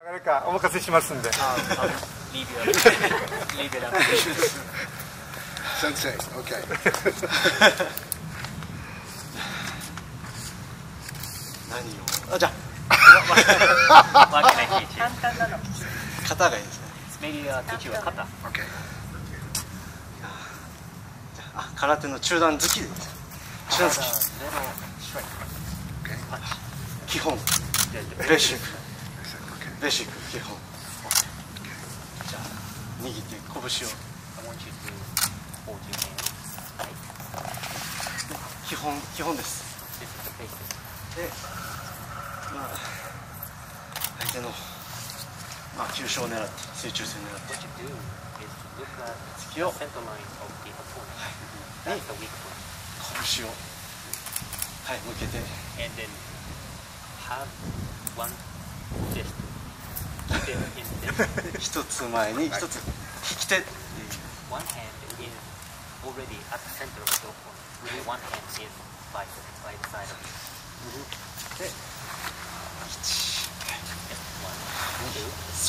誰かお任せしますんで。 Leave it up. Sensei, okay. 何をじゃ簡単なの。 肩がいいですね。 Maybe teach you a kata. Okay. 空手の中段突きで中段突き Little strike. Okay. Punch. 基本 The ベーシック Okay. ベーシック基本じゃあ握って拳を I want you to hold your hand tight. 基本です This is the basic. で、まあ、相手の、まあ、急所を狙って水中線を狙って What you do is to look at 突き the を center line of the opponent. That's the weak point. 拳をはい向けて And then have one fist. Keep it in this. 一つ前に一つ引き手っていう One hand is already at the center of the opponent. One hand is by the side of you. で Just one, two,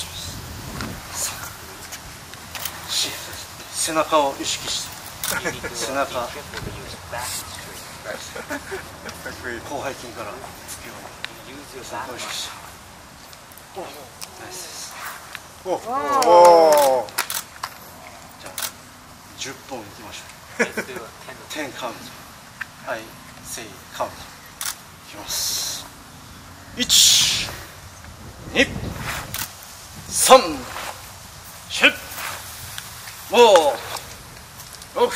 背中を意識して you need to be 背中 careful to use back straight. 広背筋から突きを You use your 背 back 中を意識 muscle. してナイスですおお。 じゃあ10本いきましょ Let's do a 10 う10カウントはいせいカウントいきます1 2 3 4 5 6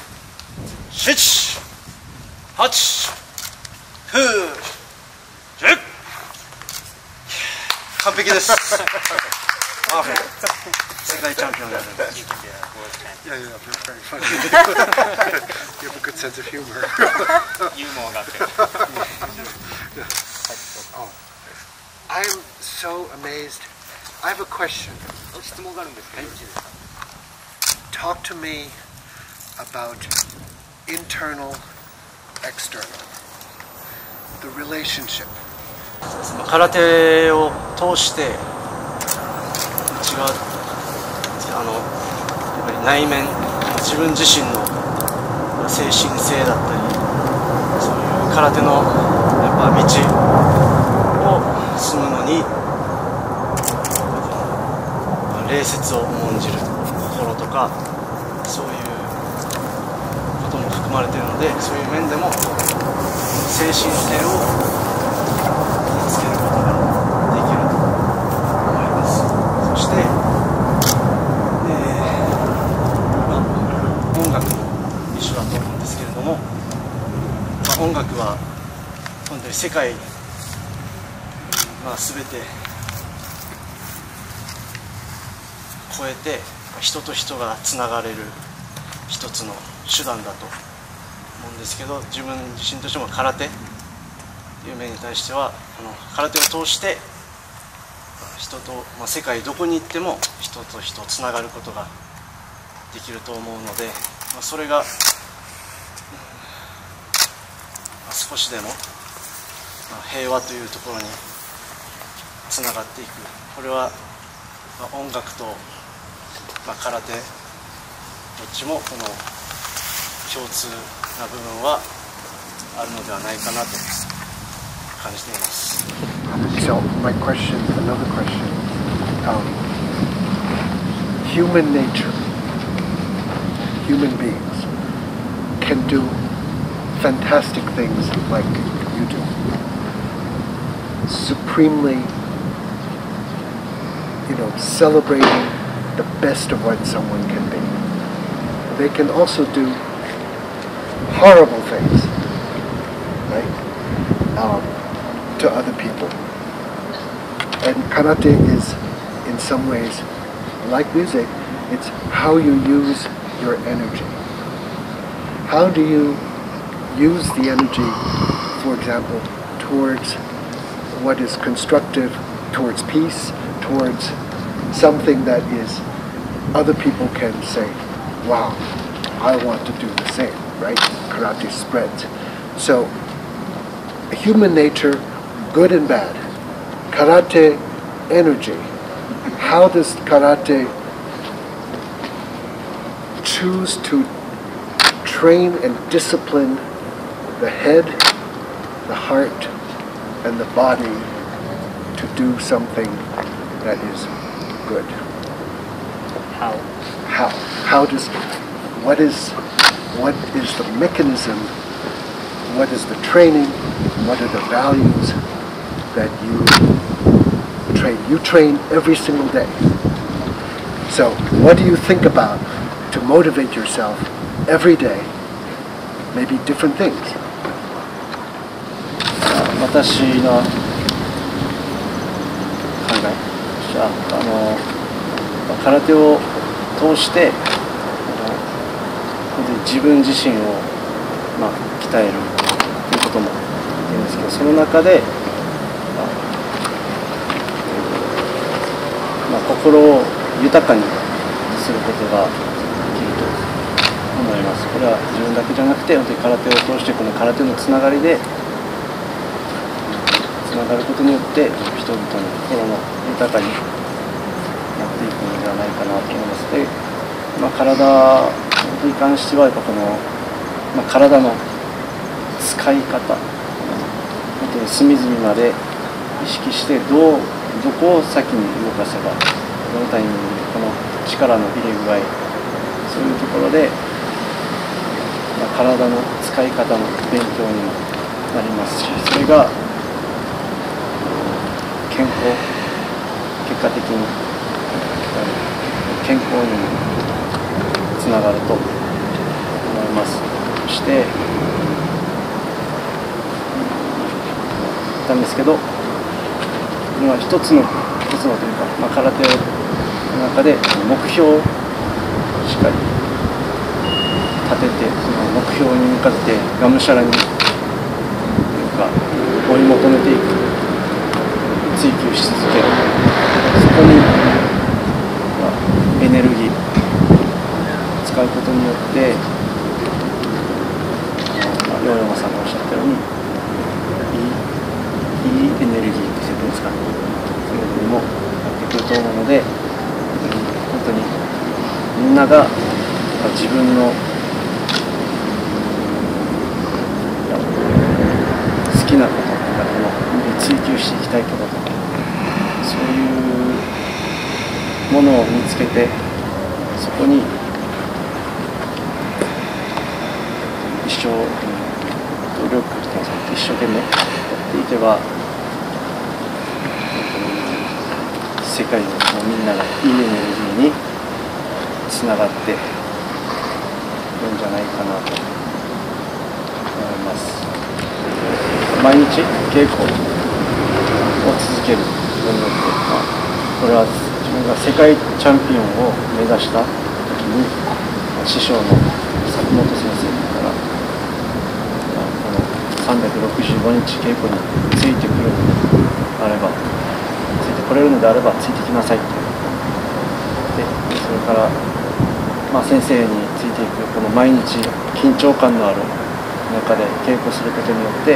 7 8 9 10完璧ですパーフェクト世界チャンピオンになります You can be a world champion. Yeah, yeah, very funny. You have a good sense of humor. ユーモアがあって Oh, I'm so amazed. I have a question. 質問があるんですけど、よろしいですか？ Talk to me about internal, external. The relationship. 空手を通してやっぱり内面自分自身の精神性だったりそういう空手のやっぱ道を進むのに礼節を重んじる心とかそういうことも含まれているのでそういう面でも精神性をつけることができると思います。そして、音楽も一緒だと思うんですけれども、音楽は本当に世界、全て超えて人と人がつながれる一つの手段だと思うんですけど、自分自身としても空手いう面に対しては空手を通して人と、世界どこに行っても人と人つながることができると思うので、それが、少しでも、平和というところにつながっていくこれは、音楽と、空手どっちもこの共通な部分はあるのではないかなと感じています。 So my question, another question. Human nature, human beings can do fantastic things like you do. Supremely, celebrating the best of what someone can be. They can also do horrible things, right? To other people. And karate is, in some ways, like music, it's how you use your energy. How do you use the energy, for example, towards what is constructive, towards peace, towards something that is, other people can say, wow, I want to do the same, right? Karate spreads. So, human nature, good and bad. Karate energy how does karate choose to train and discipline the head, the heart, and the body to do something that is good? How? What is the mechanism, what is the training, what are the values that you train? You train every single day. So what do you think about to motivate yourself every day? Maybe different things. 私の考えじゃ空手を通して本当に自分自身を、鍛えるということも言うんですけど、その中で、心を豊かにすることができると思います。これは自分だけじゃなくて本当に空手を通してこの空手のつながりでつながることによって人々の心も豊かになっていくのではないかなと思います。で、体に関してはやっぱこの、体の使い方、本当に隅々まで意識してどこを先に動かせばどのタイミングでこの力の入れ具合、そういうところで、体の使い方の勉強にもなりますし、それが健康、結果的に健康にもつながると思います。そして言ったんですけど、今一つのというか、空手の中で目標をしっかり立てて、その目標に向かってがむしゃらにというか追い求めていく、追求し続ける、そこにエネルギー使うことによって、ヨーヨマさんがおっしゃったようにいいエネルギーって言うんですかね、そういうふうにもなってくると思うので、本当にみんなが自分の好きなこととか、追求していきたいこととか、そういうものを見つけて、そこに一生努力とか一生懸命やっていけば、世界のみんながいいエネルギーにつながっているんじゃないかなと思います。毎日稽古を続けることによって、これは自分が世界チャンピオンを目指した時に師匠の佐久本先生から、この365日稽古についてくるのであれば、ついてこれるのであればついてきなさいと。で、それから、先生についていくこの毎日緊張感のある中で稽古することによって、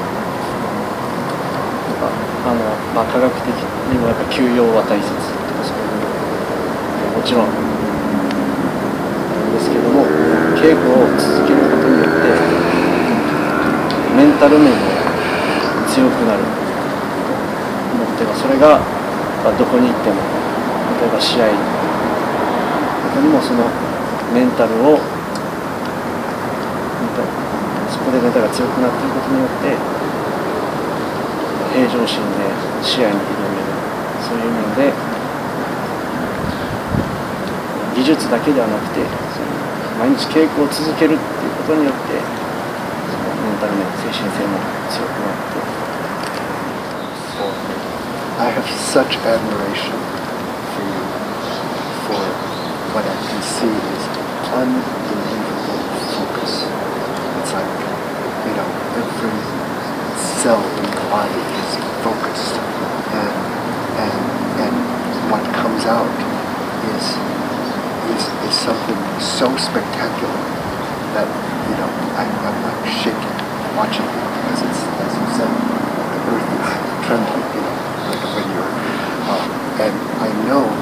科学的にもやっぱ休養は大切とか、そういうもちろんなんですけども、稽古を続けることによってメンタル面も強くなると思ってます。それがどこに行っても、例えば試合とかにもそのメンタルをそこでメンタルが強くなっていることによって平常心で試合に挑める、そういう面で技術だけではなくて、毎日稽古を続けるっていうことによってそのメンタル面、精神性も強くなって。 I have such admiration for you, for what I can see is unbelievable focus. It's like, every cell in the body is focused, and what comes out is something so spectacular that I'm like shaking watching it, because it's, as you said, the earth is trembling, like when you're and I know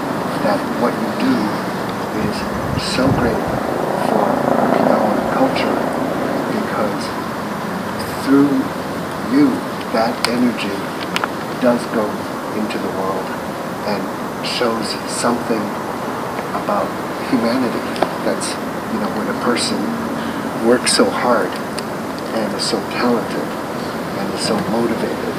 through you, that energy does go into the world and shows something about humanity. That's, when a person works so hard and is so talented and is so motivated,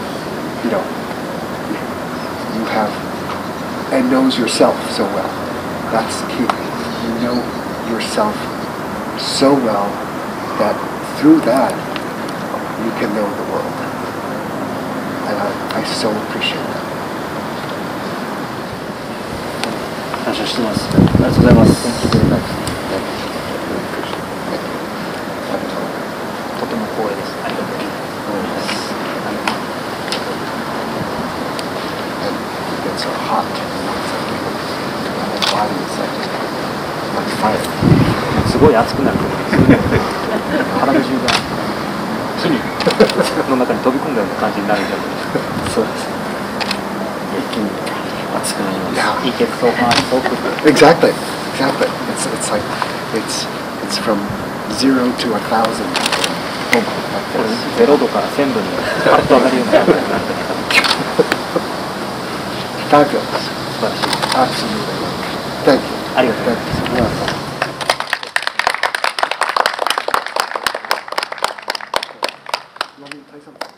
you have, and knows yourself so well. That's the key. You know yourself so well that through that you can know the world. And I so appreciate that. 感謝してます。ありがとうございます。とても光栄です。ありがとうございます。 And it gets so hot. My body is like on fire. すごい熱くなる。体中が火の中に飛び込んだような感じになるんじゃないですか。そうです。一気に熱くなります。It gets so hot, so quickly. Exactly. It's like it's from 0 to 1,000. 0度から1000度にパッと上がるような感じになるんじゃないかな。 Fabulous. 素晴らしい。 Absolutely. Thank you. ありがとうございます。 Let me tell you something.